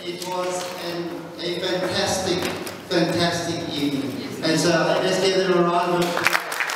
it was a fantastic, fantastic evening. And so let's give them a round of applause.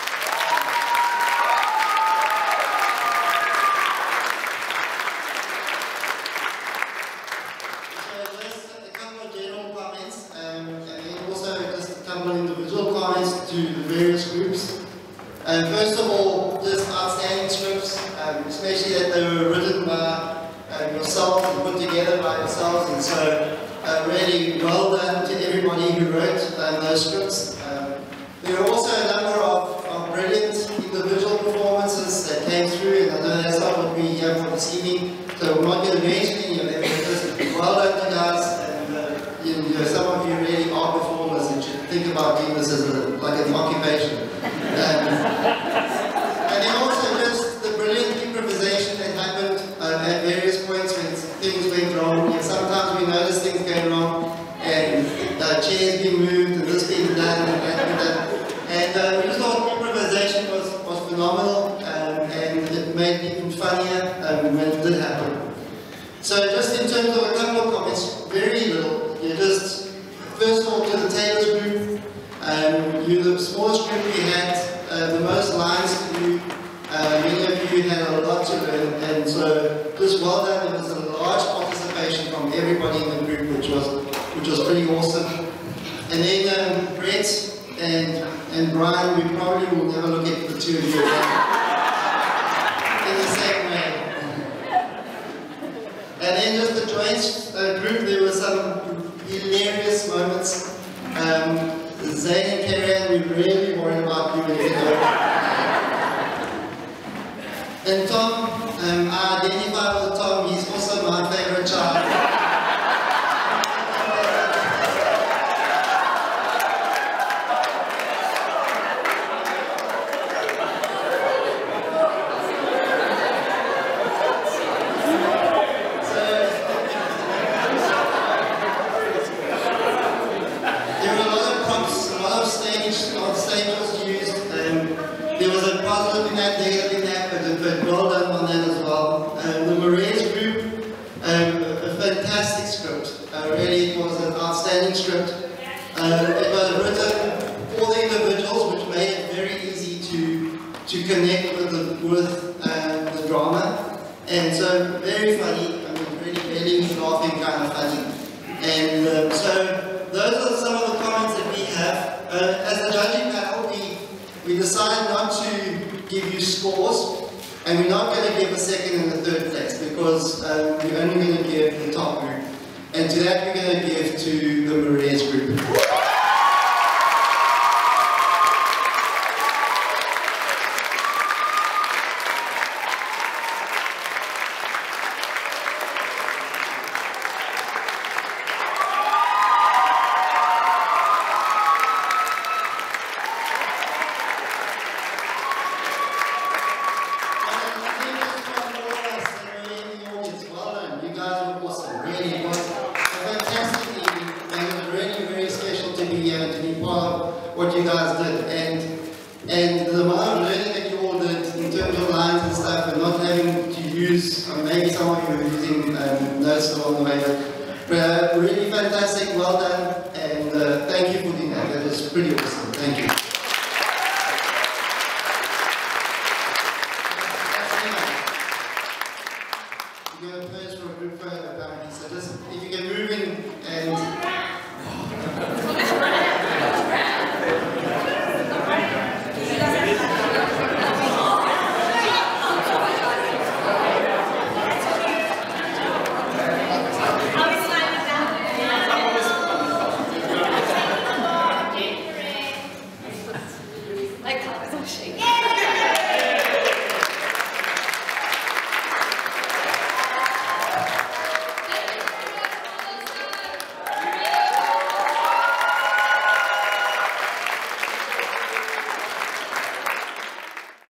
Individual comments to the various groups. First of all, just outstanding scripts, especially that they were written by yourselves and put together by yourselves, and so really well done to everybody who wrote those scripts. There were also a number of brilliant individual performances that came through, and I know that's not what we have for this evening, so I'm not going to mention any of them, but just well done to guys, and some of you really are performers and should think about doing this as like an occupation. And then also just the brilliant improvisation that happened at various points when things went wrong. Sometimes we notice things going wrong, and chairs being moved, and this being done, and that being done. And we just thought improvisation was phenomenal, and it made it even funnier when it did happen. So just in terms of a couple of comments, very little. Just first of all to the Taylor's group, you're the smallest group we had, the most lines to do. Many of you had a lot to learn, and so just well done. There was a large participation from everybody in the group, which was pretty awesome. And then Brett and Brian, we probably will never look at the two of you again in the same way. And then just the joint group, there were some hilarious moments. Zane and Karen, we really worried about you when you go. And Tom, I identify with Tom, he's also my favorite child. There was a positive in that, negative in that, but well done on that as well. The Maria's group, a fantastic script. Really, it was an outstanding script. It was written for the individuals, which made it very easy to connect with the drama. And so, very funny. I mean, really laughing, kind of funny. And so, those are some of the comments that we have. As a judging panel, we decided not to give you scores, and we're not going to give a second and a third place, because we're only going to give the top group. And to that we're going to give to the Maria's group. What you guys did, and the amount of learning that you all did in terms of lines and stuff, and not having to use, maybe some of you are using notes along the way, but really fantastic, well done, and thank you for doing that. That was pretty awesome. Thank you. We're going to pose for a group photo apparently, so just if you can move in and Like,